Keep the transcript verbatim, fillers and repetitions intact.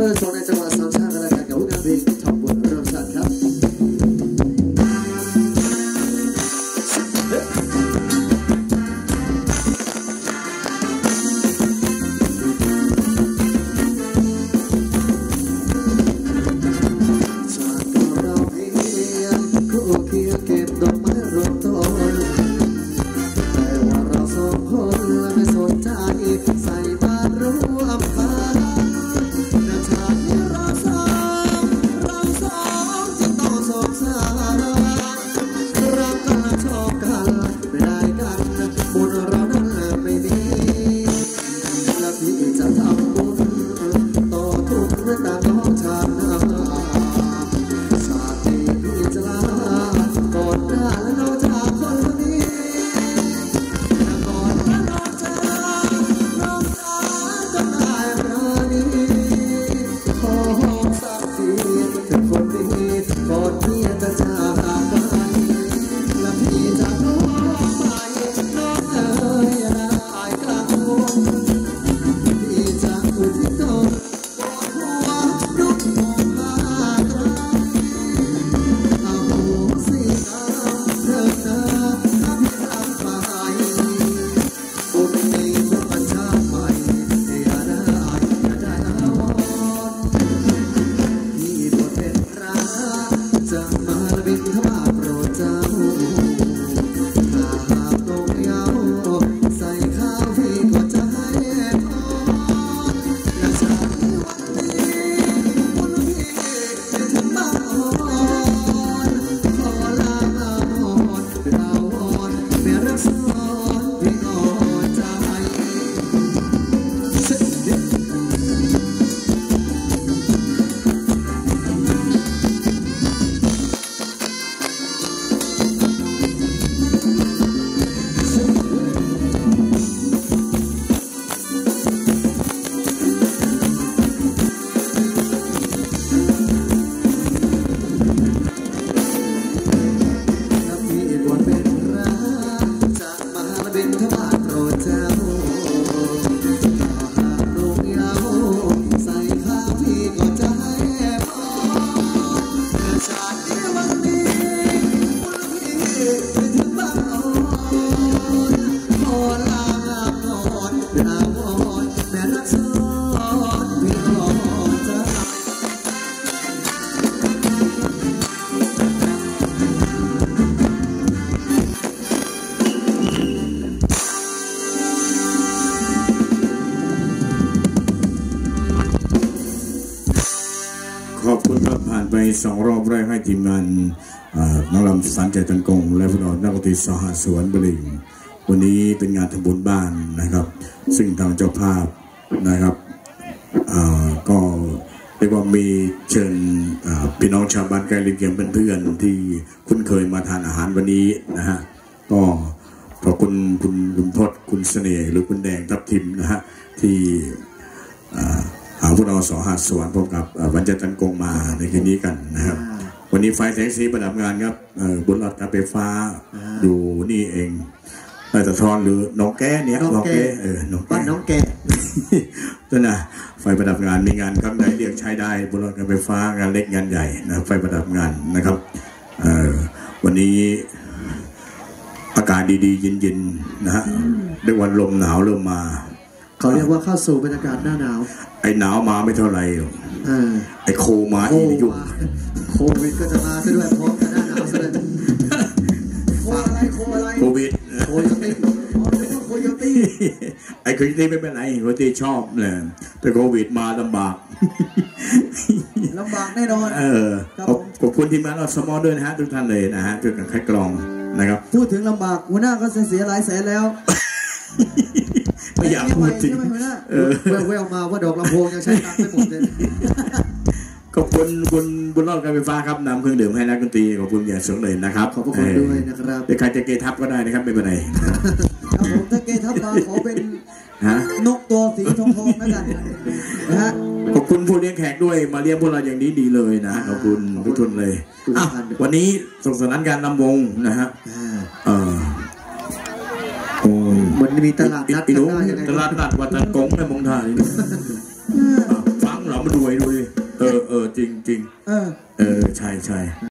โซนในจังหวัดสามชาติกันแล้วกันกับผู้นำเพลงทอมบุญเริ่มสัตว์ครับสองรอบแรกให้ทีมงานนักรำสันใจตันกงและผู้นอนนักดนตรีสหสวนบลิงวันนี้เป็นงานทำบุญบ้านนะครับซึ่งทางเจ้าภาพนะครับก็เรียกว่ามีเชิญพี่น้องชาวบ้านใกล้เคียงเพื่อนๆที่คุ้นเคยมาทานอาหารวันนี้นะฮะก็ขอบคุณคุณคุณพจน์คุณเสน่ห์หรือคุณแดงทับทิมนะฮะที่หาพวกเราสอหัสสวรรค์พบกับวันจันทร์ตันกงมาในคืนนี้กันนะครับวันนี้ไฟแสงสีประดับงานครับบนหลอดการไฟฟ้าอยู่นี่เองแต่ตะทอนหรือน้องแก้เนี่ยน้องแก้เออน้องแก้น้องแก้ตัวน่ะไฟประดับงานมีงานครั้งใดเรียกใช้ได้บนหลอดการไฟฟ้างานเล็กงานใหญ่นะไฟประดับงานนะครับวันนี้อากาศดีๆเย็นๆนะฮะด้วยวันลมหนาวเริ่มมาเขาเรียกว่าเข้าสู่บรรยากาศหน้าหนาวไอ้หนาวมาไม่เท่าไรหรอกไอ้โคมาอีกยุ่งโควิดก็จะมาซะด้วยเพราะหน้าหนาวซะเลยโคอะไรโคอะไรโควิดโคโยตี้โคโยตี้ไอ้โคโยตี้ไม่เป็นไรโคโยตี้ชอบเลยแต่โควิดมาลำบากลำบากแน่นอนเออขอบคุณทีมงานเราสมอด้วยนะฮะทุกท่านเลยนะฮะช่วยกันคัดกรองนะครับพูดถึงลำบากหัวหน้าก็เสียหลายแสนแล้วไม่อยากพูดจริงเออแววมาว่าดอกลำโพงยังใช้ตังค์ไม่หมดเลยขอบคุณคุณบุญรอดการไฟฟ้าครับนำเครื่องดื่มให้นักดนตรีขอบคุณอย่างสูงเลยนะครับขอบคุณด้วยนะครับเดี๋ยวใครจะเกทับก็ได้นะครับไม่เป็นไรครับผมถ้าเกทับมาขอเป็นนกตัวสีทองทองแล้วกันนะฮะขอบคุณผู้เลี้ยงแขกด้วยมาเลี้ยงพวกเราอย่างนี้ดีเลยนะขอบคุณทุกทุนเลยวันนี้ส่งสนานการนำวงนะฮะเออมันมีตลาดนัดตลาดนัดวัดตันกงในมงทายฟังเรามาดูไอ้ดูดิจริงจริงเออเออใช่ใช่